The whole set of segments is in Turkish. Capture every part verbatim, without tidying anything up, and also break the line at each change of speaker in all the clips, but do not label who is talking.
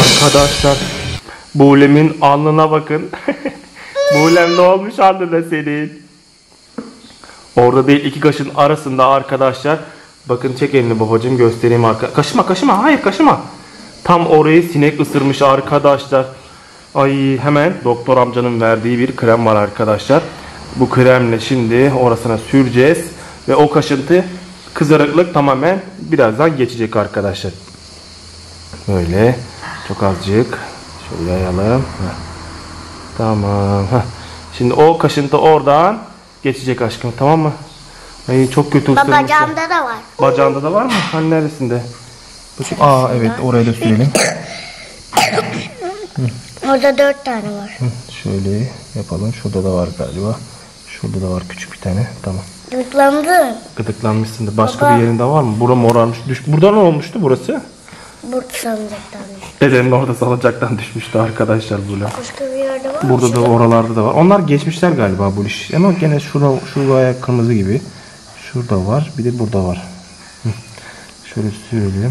Arkadaşlar, Buğlem'in alnına bakın. Buğlem ne olmuş alnına senin? Orada değil, iki kaşın arasında arkadaşlar. Bakın, çek elini babacığım, göstereyim arka. Kaşıma kaşıma, hayır kaşıma. Tam orayı sinek ısırmış arkadaşlar. Ay, hemen doktor amcanın verdiği bir krem var arkadaşlar. Bu kremle şimdi orasına süreceğiz. Ve o kaşıntı, kızarıklık tamamen birazdan geçecek arkadaşlar. Böyle çok azıcık şöyle yayalım. Heh. Tamam. Heh. Şimdi o kaşıntı oradan geçecek aşkım, tamam mı? Ay, çok kötü ısırmışlar.
Bacağımda da var.
Bacağında da var mı? Hani neresinde? Bakayım. Aa evet, orayı da sürelim.
Orada dört tane var.
Hı, şöyle yapalım. Şurada da var galiba. Şurada da var küçük bir tane. Tamam.
Gıdıklandı.
Gıdıklanmışsın da. Başka
Baba.
bir yerinde var mı? Bura morarmış. Düş. Burada ne olmuştu burası?
Burada salıncaktan düştü.
Dedenin orada salıncaktan düşmüştü arkadaşlar burada.
Başka bir yerde var mı?
Burada da, oralarda da var. Onlar geçmişler galiba bu iş. Ama gene şurada, şu ayak kırmızı gibi. Şurada var. Bir de burada var. Hı. Şöyle sürelim.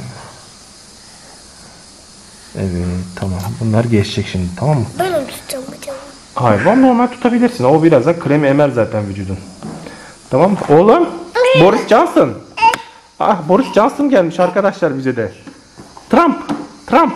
Evet, tamam. Bunlar geçecek şimdi, tamam mı?
Böyle mi tutacağım bacağımı?
Hayır, onu normal tutabilirsin. O birazdan kremi emer zaten vücudun. Tamam mı? Oğlum, Boris Johnson. Ah, Boris Johnson gelmiş arkadaşlar bize de. Trump, Trump.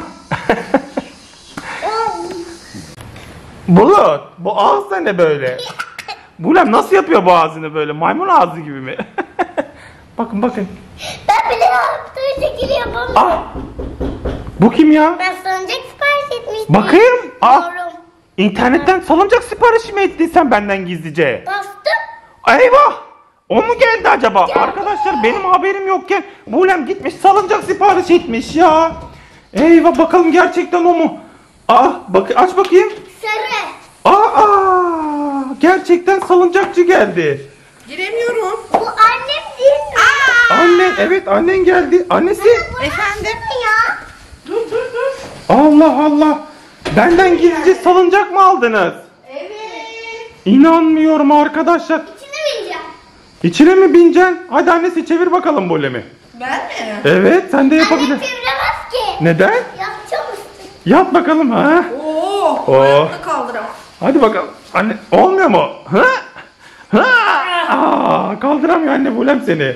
Bulut, bu ağız da ne böyle? Bulut nasıl yapıyor bu ağzını böyle? Maymun ağzı gibi mi? Bakın bakın.
Ben bile yaptığım şekil yapamıyorum.
Ah, bu kim ya?
Ben salıncak sipariş etmiştim.
Bakayım. Ah,
Doğru.
internetten salıncak siparişi mi ettin sen benden gizlice?
Bastım.
Eyvah! O mu geldi acaba? Geldi. Arkadaşlar, benim haberim yokken Buğlem gitmiş salıncak sipariş etmiş ya. Eyvah, bakalım gerçekten o mu? Aa, bak, aç bakayım.
Sarı.
Aa, gerçekten salıncakçı geldi.
Giremiyorum.
Bu annem değil mi?
Annen, evet annen geldi. Annesi.
Efendim?
Ya.
Dur dur dur.
Allah Allah. Benden gizlice salıncak mı aldınız?
Evet.
İnanmıyorum arkadaşlar.
İçine bineceğim.
İçine mi bineceksin? Hadi annesi, çevir bakalım Buğlem'i.
Ben mi?
Evet, sen de
Annem
yapabilirsin.
çeviremez ki.
Neden?
Yapacağım işte.
Yap bakalım ha.
Oo.
Oo.
Ayakta kaldıramam.
Hadi bakalım. Anne, olmuyor mu? Ha? Ha? Aa, kaldıramıyor anne Buğlem seni.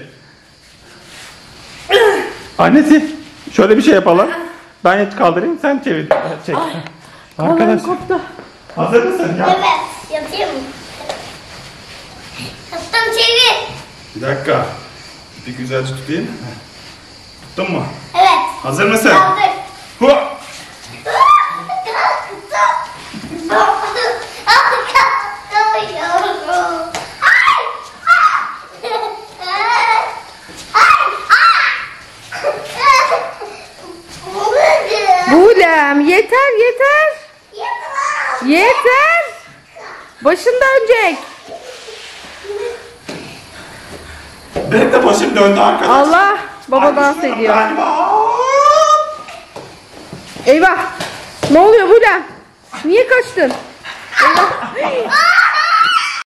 Annesi, şöyle bir şey yapalım. Ben kaldırayım, sen çevir. Çek. Arkadaş.
Koptu.
Hazır mısın? Ya.
Evet. Yapayım mı? Yaptım, çevir.
Bir dakika. Bir güzelce tutayım. Tuttun mu?
Evet.
Hazır mısın?
Kaldır.
Hua!
Buğlem yeter yeter. Yeter. Başın dönecek.
Benim de başım döndü arkadaşlar.
Allah, baba dans
düşüyorum
ediyor.
galiba.
Eyvah. Ne oluyor Buğlem? Niye kaçtın? Eyvah.